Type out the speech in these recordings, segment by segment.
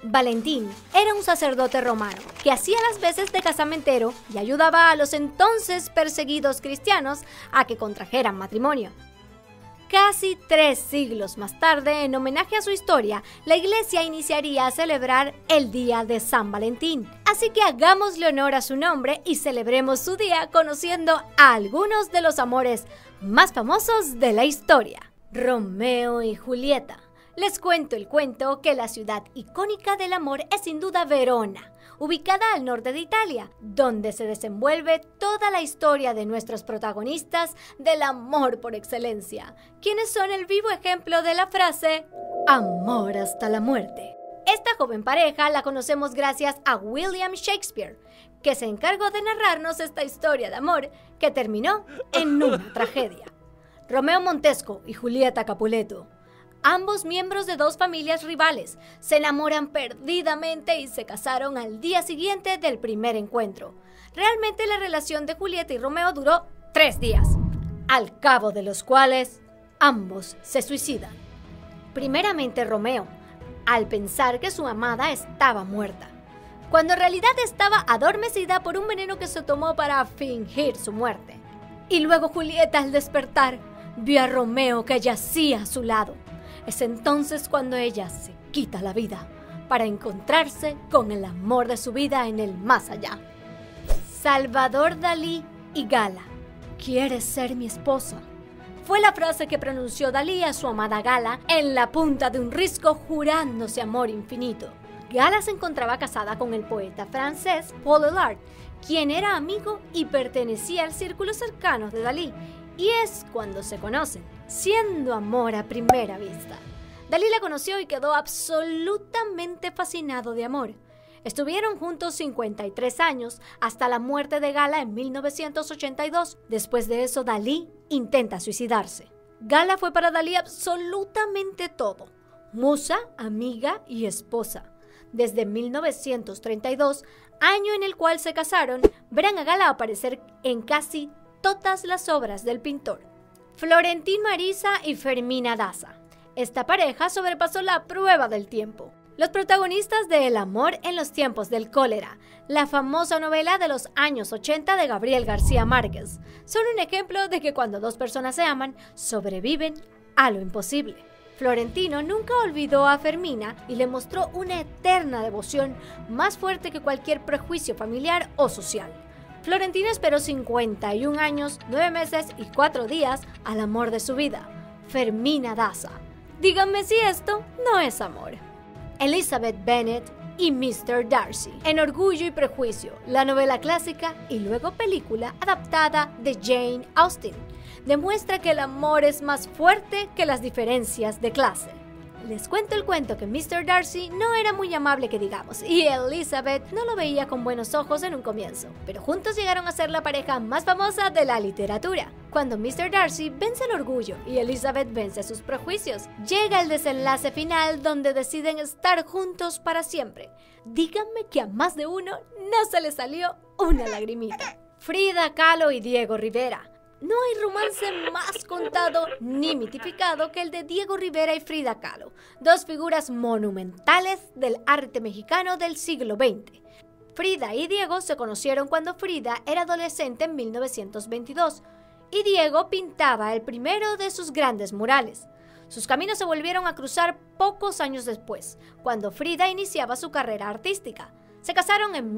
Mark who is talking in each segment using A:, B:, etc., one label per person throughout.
A: Valentín era un sacerdote romano que hacía las veces de casamentero y ayudaba a los entonces perseguidos cristianos a que contrajeran matrimonio. Casi 3 siglos más tarde, en homenaje a su historia, la Iglesia iniciaría a celebrar el Día de San Valentín. Así que hagámosle honor a su nombre y celebremos su día conociendo a algunos de los amores más famosos de la historia. Romeo y Julieta. Les cuento el cuento que la ciudad icónica del amor es sin duda Verona, ubicada al norte de Italia, donde se desenvuelve toda la historia de nuestros protagonistas del amor por excelencia, quienes son el vivo ejemplo de la frase amor hasta la muerte. Esta joven pareja la conocemos gracias a William Shakespeare, que se encargó de narrarnos esta historia de amor que terminó en una tragedia. Romeo Montesco y Julieta Capuleto, ambos miembros de 2 familias rivales, se enamoran perdidamente y se casaron al día siguiente del primer encuentro. Realmente la relación de Julieta y Romeo duró 3 días, al cabo de los cuales ambos se suicidan. Primeramente Romeo, al pensar que su amada estaba muerta, cuando en realidad estaba adormecida por un veneno que se tomó para fingir su muerte. Y luego Julieta, al despertar, vio a Romeo que yacía a su lado. Es entonces cuando ella se quita la vida para encontrarse con el amor de su vida en el más allá. Salvador Dalí y Gala. ¿Quieres ser mi esposa? Fue la frase que pronunció Dalí a su amada Gala en la punta de un risco, jurándose amor infinito. Gala se encontraba casada con el poeta francés Paul Eluard, quien era amigo y pertenecía al círculo cercano de Dalí, y es cuando se conocen, siendo amor a primera vista. Dalí la conoció y quedó absolutamente fascinado de amor. Estuvieron juntos 53 años hasta la muerte de Gala en 1982. Después de eso, Dalí intenta suicidarse. Gala fue para Dalí absolutamente todo: musa, amiga y esposa. Desde 1932, año en el cual se casaron, verán a Gala aparecer en casi todas las obras del pintor. Florentín Marisa y Fermina Daza. Esta pareja sobrepasó la prueba del tiempo. Los protagonistas de El amor en los tiempos del cólera, la famosa novela de los años 80 de Gabriel García Márquez, son un ejemplo de que cuando 2 personas se aman, sobreviven a lo imposible. Florentino nunca olvidó a Fermina y le mostró una eterna devoción más fuerte que cualquier prejuicio familiar o social. Florentino esperó 51 años, 9 meses y 4 días al amor de su vida, Fermina Daza. Díganme si esto no es amor. Elizabeth Bennet y Mr. Darcy. En Orgullo y Prejuicio, la novela clásica y luego película adaptada de Jane Austen, demuestra que el amor es más fuerte que las diferencias de clase. Les cuento el cuento que Mr. Darcy no era muy amable que digamos, y Elizabeth no lo veía con buenos ojos en un comienzo, pero juntos llegaron a ser la pareja más famosa de la literatura. Cuando Mr. Darcy vence el orgullo y Elizabeth vence sus prejuicios, llega el desenlace final donde deciden estar juntos para siempre. Díganme que a más de uno no se le salió una lagrimita. Frida Kahlo y Diego Rivera. No hay romance más contado ni mitificado que el de Diego Rivera y Frida Kahlo, 2 figuras monumentales del arte mexicano del siglo XX. Frida y Diego se conocieron cuando Frida era adolescente en 1922 y Diego pintaba el primero de sus grandes murales. Sus caminos se volvieron a cruzar pocos años después, cuando Frida iniciaba su carrera artística. Se casaron en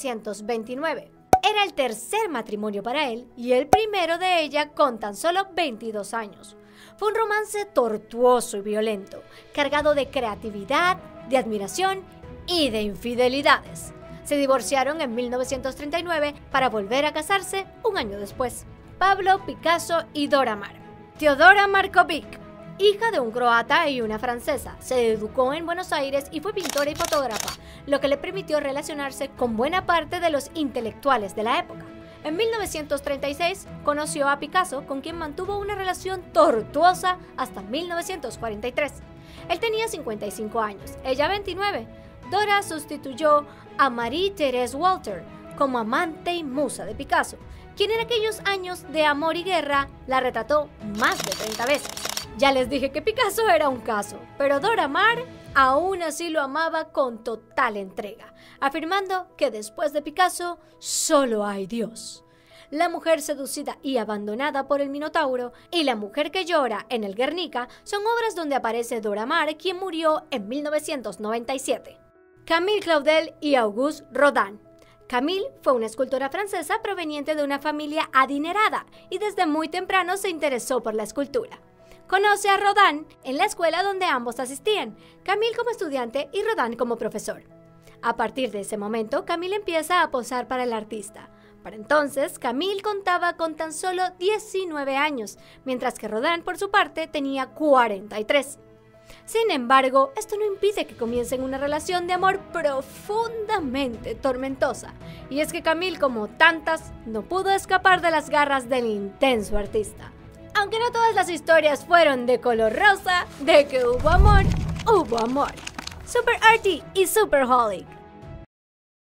A: 1929. Era el tercer matrimonio para él y el primero de ella con tan solo 22 años. Fue un romance tortuoso y violento, cargado de creatividad, de admiración y de infidelidades. Se divorciaron en 1939 para volver a casarse un año después. Pablo Picasso y Dora Maar. Teodora Markovic, hija de un croata y una francesa, se educó en Buenos Aires y fue pintora y fotógrafa, lo que le permitió relacionarse con buena parte de los intelectuales de la época. En 1936 conoció a Picasso, con quien mantuvo una relación tortuosa hasta 1943. Él tenía 55 años, ella 29. Dora sustituyó a Marie-Thérèse Walter como amante y musa de Picasso, quien en aquellos años de amor y guerra la retrató más de 30 veces. Ya les dije que Picasso era un caso, pero Dora Maar aún así lo amaba con total entrega, afirmando que después de Picasso solo hay Dios. La mujer seducida y abandonada por el Minotauro y La mujer que llora en el Guernica son obras donde aparece Dora Maar, quien murió en 1997. Camille Claudel y Auguste Rodin. Camille fue una escultora francesa proveniente de una familia adinerada y desde muy temprano se interesó por la escultura. Conoce a Rodin en la escuela donde ambos asistían, Camille como estudiante y Rodin como profesor. A partir de ese momento, Camille empieza a posar para el artista. Para entonces, Camille contaba con tan solo 19 años, mientras que Rodin, por su parte, tenía 43. Sin embargo, esto no impide que comiencen una relación de amor profundamente tormentosa. Y es que Camille, como tantas, no pudo escapar de las garras del intenso artista. Aunque no todas las historias fueron de color rosa, de que hubo amor, hubo amor. Super Artie y Super Holic.